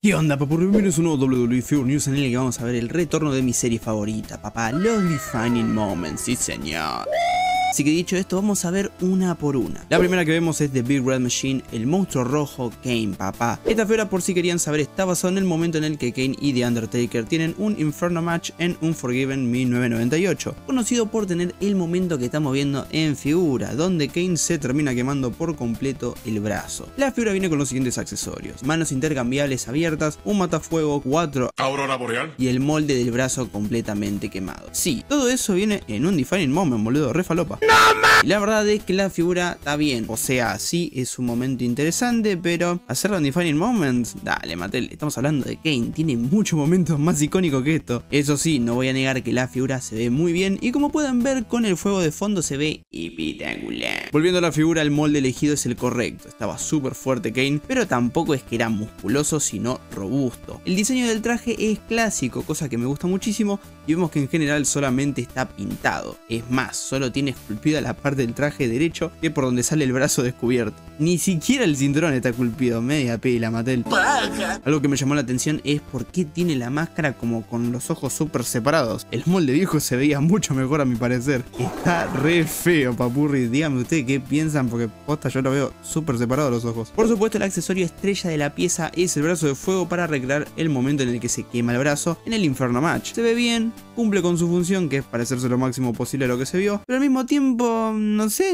¿Qué onda, papá? Bienvenidos a un nuevo WWE Figure News en el que vamos a ver el retorno de mi serie favorita, papá, los Defining Moments, sí señor. Así que dicho esto, vamos a ver una por una. La primera que vemos es The Big Red Machine, el monstruo rojo Kane, papá. Esta figura, por si querían saber, está basada en el momento en el que Kane y The Undertaker tienen un Inferno Match en Unforgiven 1998, conocido por tener el momento que estamos viendo en figura, donde Kane se termina quemando por completo el brazo. La figura viene con los siguientes accesorios: manos intercambiables abiertas, un matafuego, 4 Aurora Boreal y el molde del brazo completamente quemado. Sí, todo eso viene en un Defining Moment, boludo, re falopa. Y la verdad es que la figura está bien, o sea, sí es un momento interesante, pero hacerlo en Defining Moments, dale, Mattel, estamos hablando de Kane, tiene muchos momentos más icónicos que esto. Eso sí, no voy a negar que la figura se ve muy bien y como pueden ver con el fuego de fondo se ve espectacular. Volviendo a la figura, el molde elegido es el correcto, estaba súper fuerte Kane, pero tampoco es que era musculoso sino robusto. El diseño del traje es clásico, cosa que me gusta muchísimo, y vemos que en general solamente está pintado. Es más, solo tiene esculpida la parte del traje derecho, que es por donde sale el brazo descubierto. Ni siquiera el cinturón está esculpido, media pela, Mattel. Algo que me llamó la atención es por qué tiene la máscara como con los ojos súper separados. El molde viejo se veía mucho mejor a mi parecer. Está re feo, papurri. Díganme ustedes qué piensan, porque posta yo lo veo súper separado los ojos. Por supuesto, el accesorio estrella de la pieza es el brazo de fuego para recrear el momento en el que se quema el brazo en el Inferno Match. Se ve bien, cumple con su función, que es parecerse lo máximo posible a lo que se vio, pero al mismo tiempo, no sé,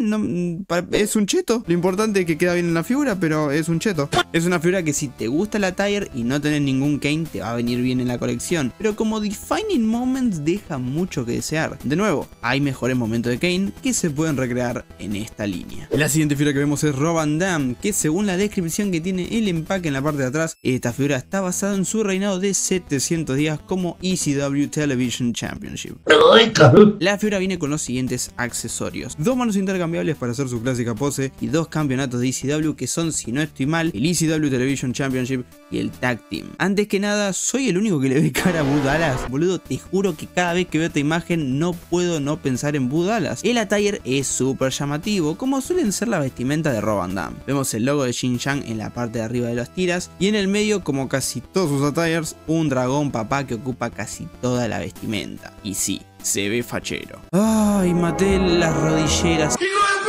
es un cheto. Lo importante es que queda bien en la figura, pero es un cheto. Es una figura que si te gusta la Tire y no tenés ningún Kane, te va a venir bien en la colección, pero como Defining Moments deja mucho que desear. De nuevo, hay mejores momentos de Kane que se pueden recrear en esta línea. La siguiente figura que vemos es Rob Van Dam, que según la descripción que tiene el empaque en la parte de atrás, esta figura está basada en su reinado de 700 días como ECW Television Championship. La figura viene con los siguientes accesorios: dos manos intercambiables para hacer su clásica pose y dos campeonatos de ECW que son, si no estoy mal, el ECW Television Championship y el Tag Team. Antes que nada, ¿soy el único que le ve cara a Boo Dallas? Boludo, te juro que cada vez que veo esta imagen no puedo no pensar en Boo Dallas. El attire es súper llamativo, como suelen ser la vestimenta de Rob Van Dam. Vemos el logo de Shin Yang en la parte de arriba de las tiras y en el medio, como casi todos sus attires, un dragón papá que ocupa casi toda la vestimenta. Y sí, se ve fachero. Ay, Mattel, las rodilleras.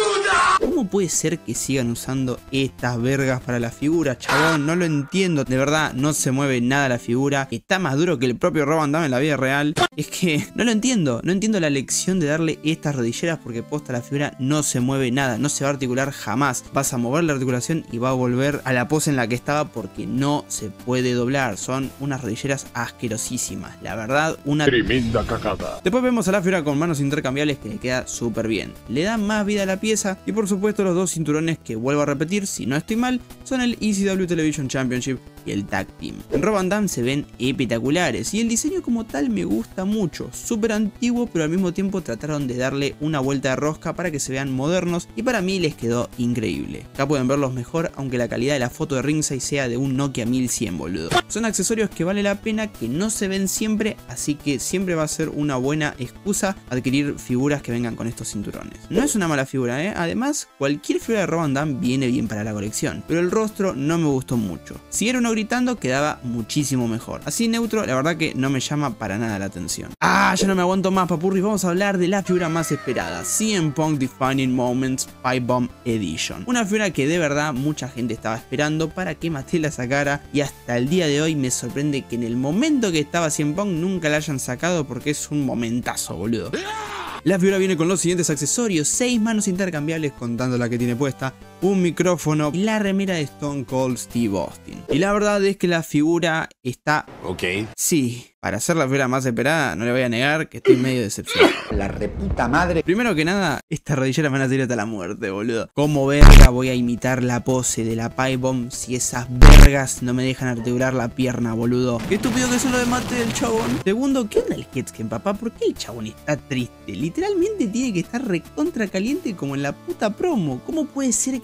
¿Cómo puede ser que sigan usando estas vergas para la figura, chabón? No lo entiendo. De verdad, no se mueve nada la figura. Está más duro que el propio Rob Van Dam en la vida real. Es que no lo entiendo. No entiendo la elección de darle estas rodilleras, porque posta la figura no se mueve nada. No se va a articular jamás. Vas a mover la articulación y va a volver a la pose en la que estaba, porque no se puede doblar. Son unas rodilleras asquerosísimas. La verdad, una tremenda cagada. Después vemos a la figura con manos intercambiables que le queda súper bien. Le da más vida a la pieza y por supuesto los dos cinturones que, vuelvo a repetir, si no estoy mal, son el ECW Television Championship y el Tag Team. En Rob Van Dam se ven espectaculares y el diseño como tal me gusta mucho. Súper antiguo, pero al mismo tiempo trataron de darle una vuelta de rosca para que se vean modernos y para mí les quedó increíble. Acá pueden verlos mejor, aunque la calidad de la foto de ringside sea de un Nokia 1100, boludo. Son accesorios que vale la pena, que no se ven siempre, así que siempre va a ser una buena excusa adquirir figuras que vengan con estos cinturones. No es una mala figura, además, cualquier figura de Rob Van Dam viene bien para la colección, pero el rostro no me gustó mucho. Si era uno gritando, quedaba muchísimo mejor. Así neutro, la verdad que no me llama para nada la atención. Ya no me aguanto más, papurri. Vamos a hablar de la figura más esperada, CM Punk Defining Moments Pipe Bomb Edition. Una figura que de verdad mucha gente estaba esperando para que Mattel la sacara, y hasta el día de hoy me sorprende que en el momento que estaba CM Punk nunca la hayan sacado, porque es un momentazo, boludo. La figura viene con los siguientes accesorios: 6 manos intercambiables contando la que tiene puesta, un micrófono y la remera de Stone Cold Steve Austin. Y la verdad es que la figura está... Ok. Sí, para ser la figura más esperada, no le voy a negar que estoy medio decepcionado. La reputa madre. Primero que nada, estas rodilleras van a ser hasta la muerte, boludo. ¿Cómo verga voy a imitar la pose de la Pipe Bomb si esas vergas no me dejan articular la pierna, boludo? Qué estúpido que es lo de Mattel, el chabón. Segundo, ¿qué onda el headscan, papá? ¿Por qué el chabón está triste? Literalmente tiene que estar recontra caliente como en la puta promo. ¿Cómo puede ser que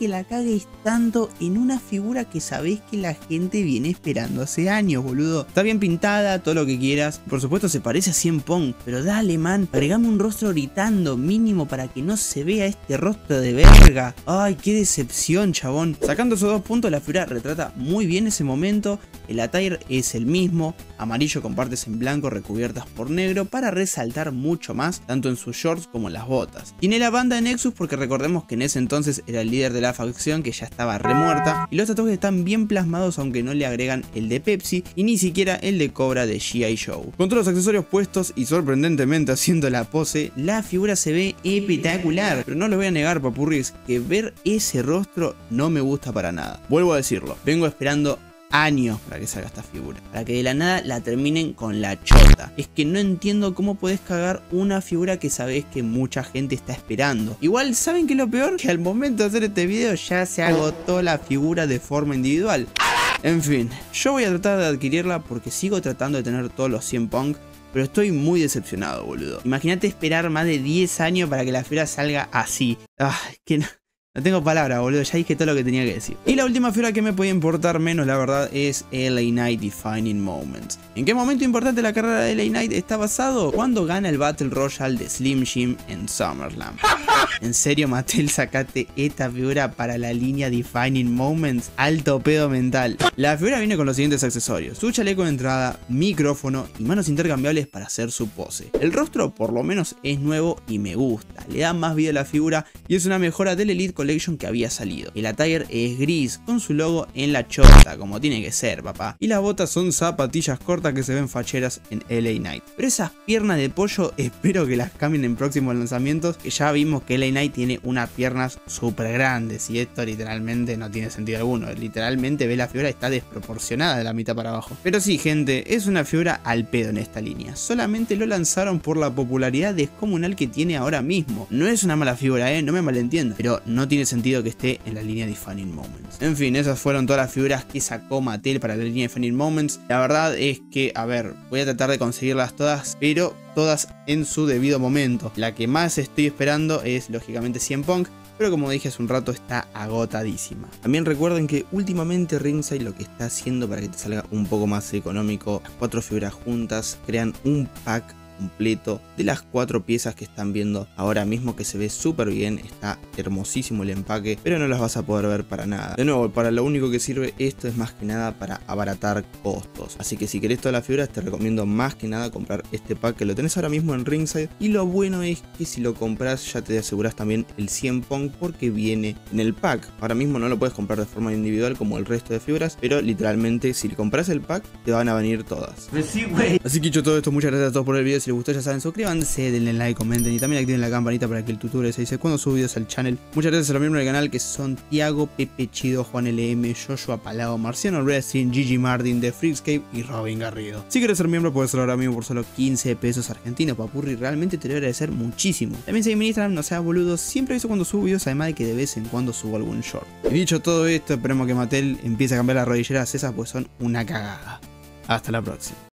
que la cagues tanto en una figura que sabés que la gente viene esperando hace años, boludo? Está bien pintada, todo lo que quieras. Por supuesto se parece a CM Punk, pero dale, man, agregame un rostro gritando mínimo para que no se vea este rostro de verga. Ay, qué decepción, chabón. Sacando esos 2 puntos, la figura retrata muy bien ese momento. El attire es el mismo, amarillo con partes en blanco recubiertas por negro para resaltar mucho más, tanto en sus shorts como en las botas. Tiene la banda de Nexus porque recordemos que en ese entonces era el líder de la facción que ya estaba remuerta, y los tatuajes están bien plasmados aunque no le agregan el de Pepsi y ni siquiera el de Cobra de G.I. Joe. Con todos los accesorios puestos y sorprendentemente haciendo la pose, la figura se ve espectacular, pero no lo voy a negar, papurris, que ver ese rostro no me gusta para nada. Vuelvo a decirlo, vengo esperando años para que salga esta figura, para que de la nada la terminen con la chota. Es que no entiendo cómo podés cagar una figura que sabés que mucha gente está esperando. Igual, ¿saben qué es lo peor? Que al momento de hacer este video ya se agotó la figura de forma individual. En fin, yo voy a tratar de adquirirla porque sigo tratando de tener todos los CM Punk, pero estoy muy decepcionado, boludo. Imagínate esperar más de 10 años para que la figura salga así. Que no... No tengo palabras, boludo, ya dije todo lo que tenía que decir. Y la última figura que me puede importar menos, la verdad, es LA Knight Defining Moments. ¿En qué momento importante de la carrera de LA Knight está basado? Cuando gana el Battle Royale de Slim Jim en SummerSlam. ¿En serio, Mattel, sacate esta figura para la línea Defining Moments? Alto pedo mental. La figura viene con los siguientes accesorios: su chaleco de entrada, micrófono y manos intercambiables para hacer su pose. El rostro por lo menos es nuevo y me gusta, le da más vida a la figura y es una mejora del Elite Collection que había salido. El attire es gris con su logo en la chota, como tiene que ser, papá. Y las botas son zapatillas cortas que se ven facheras en LA Knight. Pero esas piernas de pollo espero que las cambien en próximos lanzamientos, que ya vimos que LA Knight tiene unas piernas súper grandes y esto literalmente no tiene sentido alguno. Literalmente ve la figura y está desproporcionada de la mitad para abajo. Pero sí, gente, es una figura al pedo en esta línea. Solamente lo lanzaron por la popularidad descomunal que tiene ahora mismo. No es una mala figura, no me malentiendan, pero no tiene sentido que esté en la línea Defining Moments. En fin, esas fueron todas las figuras que sacó Mattel para la línea Defining Moments. La verdad es que, a ver, voy a tratar de conseguirlas todas, pero todas en su debido momento. La que más estoy esperando es lógicamente CM Punk, pero como dije hace un rato está agotadísima. También recuerden que últimamente Ringside lo que está haciendo para que te salga un poco más económico, las 4 figuras juntas crean un pack completo de las 4 piezas que están viendo ahora mismo, que se ve súper bien, está hermosísimo el empaque, pero no las vas a poder ver para nada. De nuevo, para lo único que sirve esto es más que nada para abaratar costos, así que si querés todas las figuras te recomiendo más que nada comprar este pack que lo tenés ahora mismo en Ringside, y lo bueno es que si lo compras ya te aseguras también el CM Punk porque viene en el pack. Ahora mismo no lo puedes comprar de forma individual como el resto de figuras, pero literalmente si compras el pack te van a venir todas. Sí, güey. Así que dicho todo esto, muchas gracias a todos por el video. Si les gustó ya saben, suscríbanse, denle like, comenten y también activen la campanita para que el tutorial se dice cuando subo videos al channel. Muchas gracias a los miembros del canal que son Tiago, Pepe Chido, Juan LM, Joshua Palao, Marciano Wrestling, Gigi Martin, The Freakscape y Robin Garrido. Si quieres ser miembro puedes hacerlo ahora mismo por solo 15 pesos argentinos, papurri, realmente te lo voy a agradecer muchísimo. También seguime en Instagram, no seas boludo, siempre aviso cuando subo videos, además de que de vez en cuando subo algún short. Y dicho todo esto, esperemos que Mattel empiece a cambiar las rodilleras esas pues son una cagada. Hasta la próxima.